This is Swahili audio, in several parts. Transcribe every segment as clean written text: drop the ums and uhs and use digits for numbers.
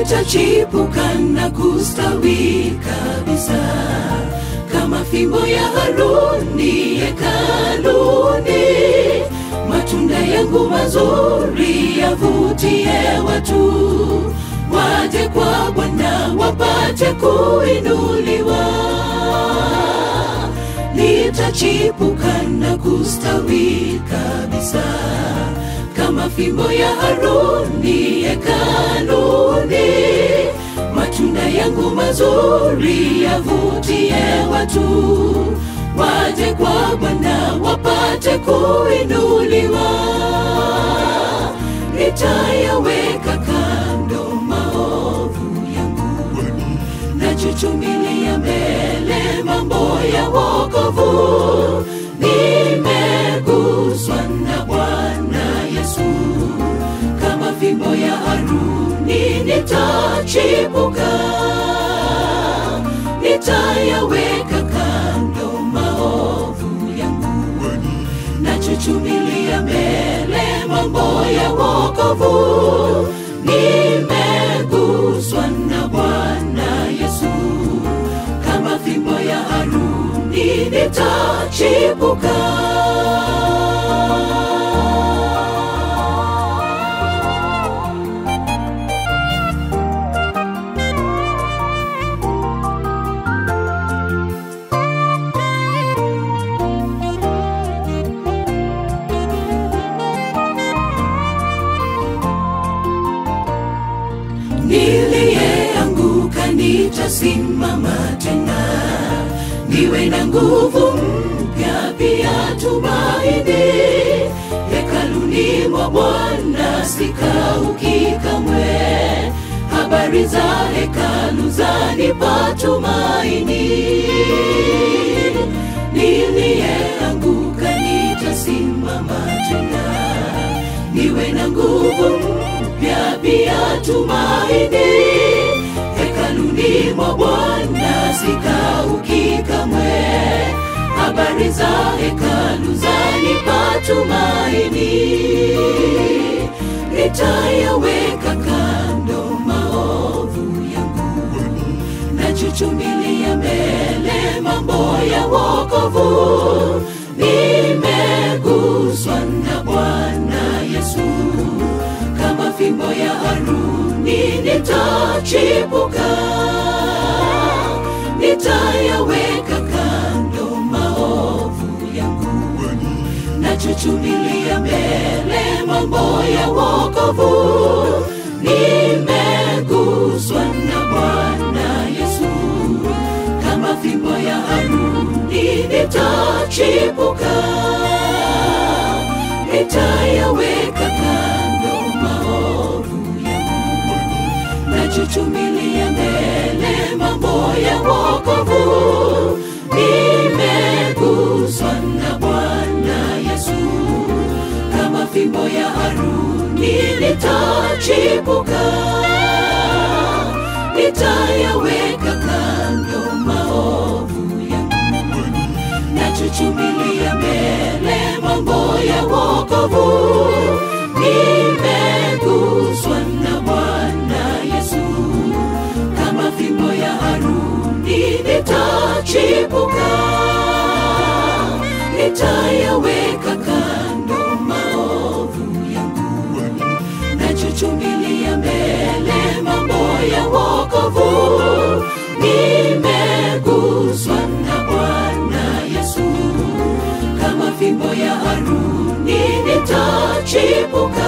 nitachipuka na kustawi kabisa, kama fimbo ya Haruni hekaluni. Matunda yangu mazuri yavutie watu, waje kwa Bwana wapate kuinuliwa. Nitachipuka na kustawi kabisa, kama fimbo ya Haruni hekaluni. Matunda yangu mazuri yavutie watu, waje kwa Bwana wapate kuinuliwa. Nitayaweka kando maovu yangu, nachuchumilia mbele mambo ya wokovu. Nimeguswa na Bwana Yesu, kama fimbo ya Haruni nitachipuka. Nitayaweka kando maovu yangu, nachuchumilia mbele mambo ya wokovu. Nimeguswa na Bwana Yesu, kama fimbo ya Haruni nitachipuka. Niliyeanguka nitasimama tena, niwe na nguvu mpya pia tumaini. Hekaluni mwa Bwana sikauki kamwe, habari za hekalu zanipa tumaini. Niliyeanguka nitasimama tena, niwe na nguvu mpya pia tumaini. Hekaluni mwa Bwana sikauki kamwe, habari za hekalu zanipa tumaini. Nitayaweka kando maovu yangu, nachuchumilia mbele mambo ya wokovu. Nimeguswa na Bwana Yesu, kama fimbo ya Haruni nitachipuka. Nitayaweka kando maovu yangu, nachuchumilia mbele mambo ya wokovu. Nimeguswa na Bwana Yesu, kama fimbo ya Haruni nitachipuka. Nitayaweka kando maovu yangu, nachuchumilia mbele mambo ya wokovu. Nimeguswa na Bwana Yesu, kama fimbo ya Haruni nitachipuka. Nitayaweka kando maovu yangu, nachuchumilia mbele mambo ya wokovu. Nimeguswa na Bwana Yesu, kama fimbo ya Haruni nitachipuka. Nitayaweka kando maovu yangu, nachuchumilia mbele mambo ya wokovu. Nimeguswa na Bwana Yesu, kama fimbo ya Haruni nitachipuka.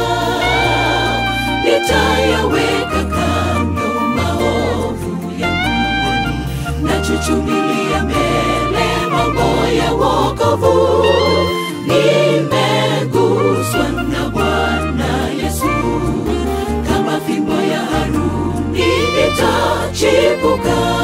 Nitayaweka kando maovu yangu, nachuchumilia mbele mambo ya wokovu. Nimeguswa na Bwana Yesu, kama fimbo ya Haruni nitachipuka.